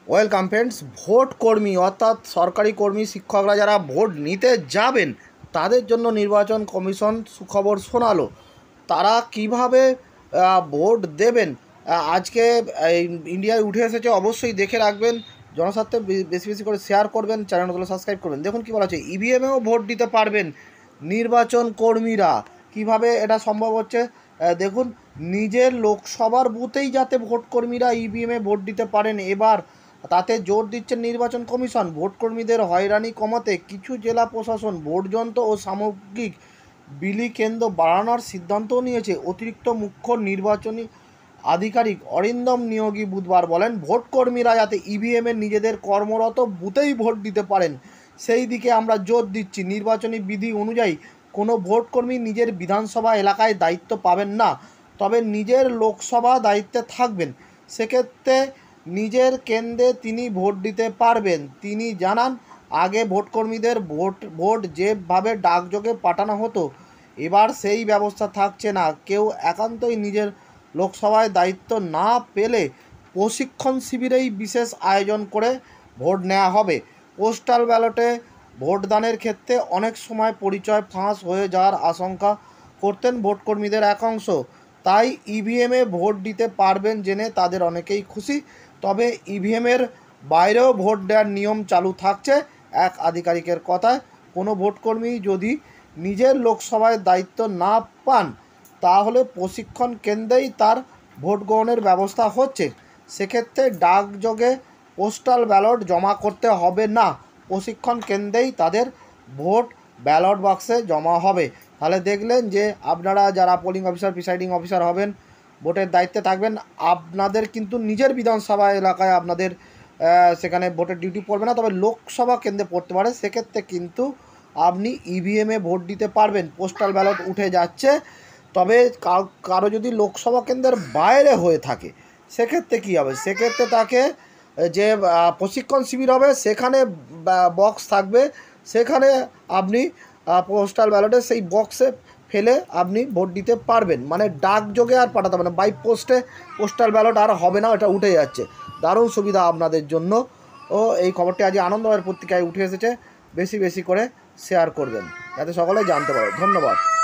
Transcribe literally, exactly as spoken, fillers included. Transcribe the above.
Welcome friends. Vote কর্মী অর্থাৎ সরকারি কর্মী শিক্ষকরা যারা ভোট নিতে যাবেন তাদের জন্য নির্বাচন কমিশন সুখবর শোনালো। তারা কিভাবে ভোট দেবেন আজকে ইন্ডিয়ায় উঠে এসেছে, অবশ্যই দেখে রাখবেন। জনস্বার্থে বেশি বেশি করে শেয়ার করবেন, চ্যানেলগুলো সাবস্ক্রাইব করবেন। দেখুন কী বলা হচ্ছে, ইভিএমেও ভোট দিতে পারবেন নির্বাচন কর্মীরা। কিভাবে এটা সম্ভব হচ্ছে দেখুন, নিজের লোকসভার বুথেই যাতে ভোট কর্মীরা ইভিএমে ভোট দিতে পারেন এবার তাতে জোর দিচ্ছেন নির্বাচন কমিশন। ভোট কর্মীদের হয়রানি কমাতে কিছু জেলা প্রশাসন ভোট যন্ত্র ও সামগ্রিক বিলি কেন্দ্র বাড়ানোর সিদ্ধান্তও নিয়েছে। অতিরিক্ত মুখ্য নির্বাচনী আধিকারিক অরিন্দম নিয়োগী বুধবার বলেন, ভোট কর্মীরা যাতে ইভিএমে নিজেদের কর্মরত বুথেই ভোট দিতে পারেন সেই দিকে আমরা জোর দিচ্ছি। নির্বাচনী বিধি অনুযায়ী কোনো ভোট কর্মী নিজের বিধানসভা এলাকায় দায়িত্ব পাবেন না, তবে নিজের লোকসভা দায়িত্বে থাকবেন। সেক্ষেত্রে নিজের কেন্দ্রে তিনি ভোট দিতে পারবেন। তিনি জানান, আগে ভোটকর্মীদের ভোট ভোট যেভাবে ডাকযোগে পাঠানো হতো এবার সেই ব্যবস্থা থাকছে না। কেউ একান্তই নিজের লোকসভায় দায়িত্ব না পেলে প্রশিক্ষণ শিবিরেই বিশেষ আয়োজন করে ভোট নেওয়া হবে। পোস্টাল ব্যালটে ভোটদানের ক্ষেত্রে অনেক সময় পরিচয় ফাঁস হয়ে যাওয়ার আশঙ্কা করতেন ভোটকর্মীদের এক অংশ, তাই ইভিএমে ভোট দিতে পারবেন জেনে তাদের অনেকেই খুশি। তবে ইভিএমের বাইরেও ভোট দেওয়ার নিয়ম চালু থাকছে। এক আধিকারিকের কথায়, কোনো ভোটকর্মী যদি নিজের লোকসভায় দায়িত্ব না পান তাহলে প্রশিক্ষণ কেন্দ্রেই তার ভোট গ্রহণের ব্যবস্থা হচ্ছে। সেক্ষেত্রে ডাকযোগে পোস্টাল ব্যালট জমা করতে হবে না, প্রশিক্ষণ কেন্দ্রেই তাদের ভোট ব্যালট বাক্সে জমা হবে। তাহলে দেখলেন যে আপনারা যারা পোলিং অফিসার প্রিসাইডিং অফিসার হবেন, ভোটের দায়িত্বে থাকবেন, আপনাদের কিন্তু নিজের বিধানসভা এলাকায় আপনাদের সেখানে ভোটের ডিউটি পড়বে না, তবে লোকসভা কেন্দ্রে পড়তে পারে। সেক্ষেত্রে কিন্তু আপনি ইভিএমে ভোট দিতে পারবেন। পোস্টাল ব্যালট উঠে যাচ্ছে, তবে কারো যদি লোকসভা কেন্দ্রের বাইরে হয়ে থাকে সেক্ষেত্রে কী হবে? সেক্ষেত্রে তাকে যে প্রশিক্ষণ শিবির হবে সেখানে বক্স থাকবে, সেখানে আপনি পোস্টাল ব্যালটে সেই বক্সে ফেলে আপনি ভোট দিতে পারবেন। মানে ডাকযোগে আর পাঠাতে হবে না, বাই পোস্টে পোস্টাল ব্যালট আর হবে না, এটা উঠে যাচ্ছে। দারুণ সুবিধা আপনাদের জন্য। ও এই খবরটি আজ আনন্দবাজার পত্রিকায় উঠে এসেছে, বেশি বেশি করে শেয়ার করবেন যাতে সকলে জানতে পারে। ধন্যবাদ।